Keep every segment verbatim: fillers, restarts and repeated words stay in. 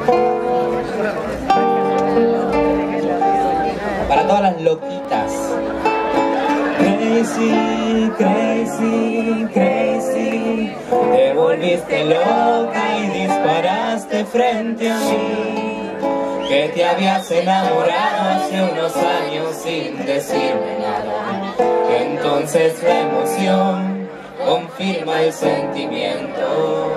Para todas las loquitas. Crazy, crazy, crazy. Te volviste loca y disparaste frente a mí. Que te habías enamorado hace unos años sin decirme nada. Entonces la emoción confirma el sentimiento.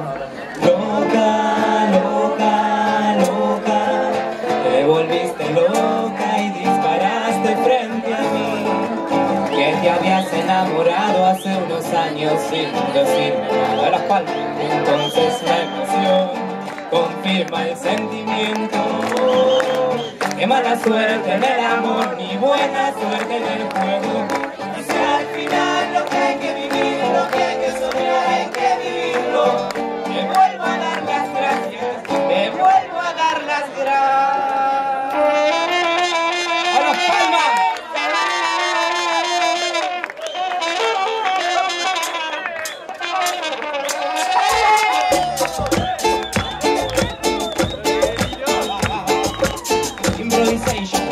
Loca, loca, loca. Te volviste loca y disparaste frente a mí. Que te habías enamorado hace unos años sin decirme nada. De las palmas. Entonces la emoción confirma el sentimiento. Qué mala suerte en el amor, ni buena suerte en el juego. Y si al final lo que hay que vivir, lo que hay que soñar, hay que vivirlo. Te vuelvo a dar las gracias, te vuelvo a dar las gracias. ¡A las palmas! Improvisation.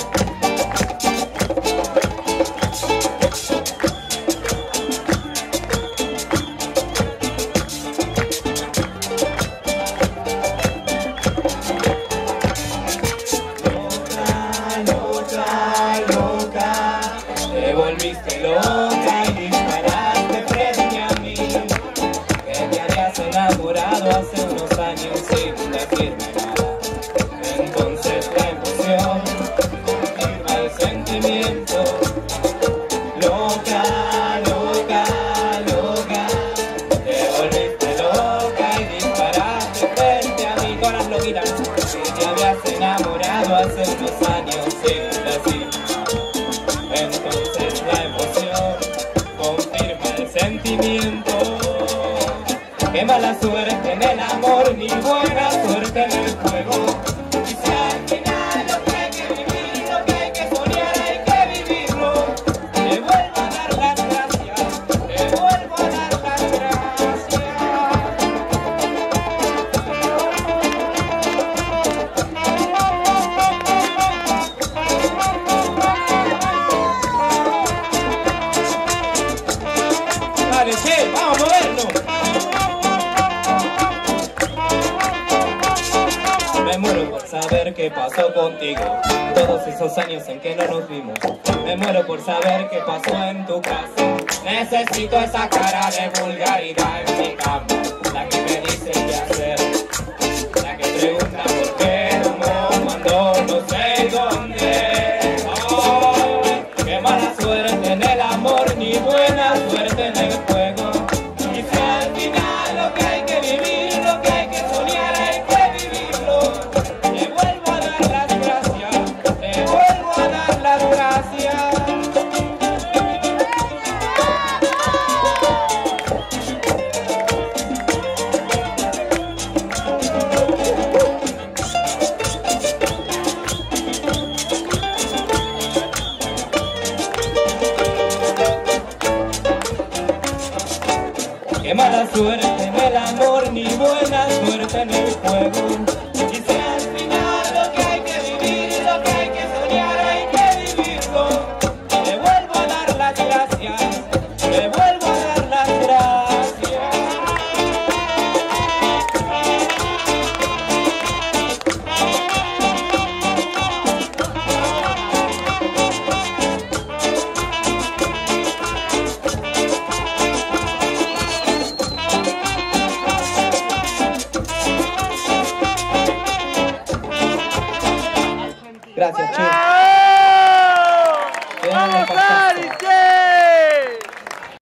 Te volviste loca y disparaste frente a mí. Que te habías enamorado hace unos años sin decirme nada. Entonces la emoción confirma el sentimiento. Loca, loca, loca. Te volviste loca y disparaste frente a mí. Todas las loquitas. Que te habías enamorado hace unos años sin decirme nada. Entonces la emoción confirma el sentimiento. Qué mala suerte en el amor, ni buena suerte en el juego. Y si al final lo que hay que vivir, lo que hay que soñar, hay que vivirlo. Te vuelvo a dar las gracias, te vuelvo a dar las gracias. Dale, che, vamos a movernos. Me muero por saber qué pasó contigo, todos esos años en que no nos vimos. Me muero por saber qué pasó en tu casa. Necesito esa cara de vulgaridad en mi cama. La que me dice qué hacer, la que pregunta por qué, cómo, cuándo, no sé dónde. Ay, qué mala suerte en el amor, ni buena suerte en el juego. Y si al final lo que hay que vivir, lo que hay que soñar, hay que vivirlo. Te vuelvo a dar las gracias, te vuelvo a dar las gracias. Qué mala suerte en el amor, ni buena suerte en el juego. Y si al final lo que hay que vivir, lo que hay que soñar, hay que vivirlo. Te vuelvo a dar las gracias, te vuelvo a dar las gracias. Gracias, chicos. ¡Vamos, Alicia!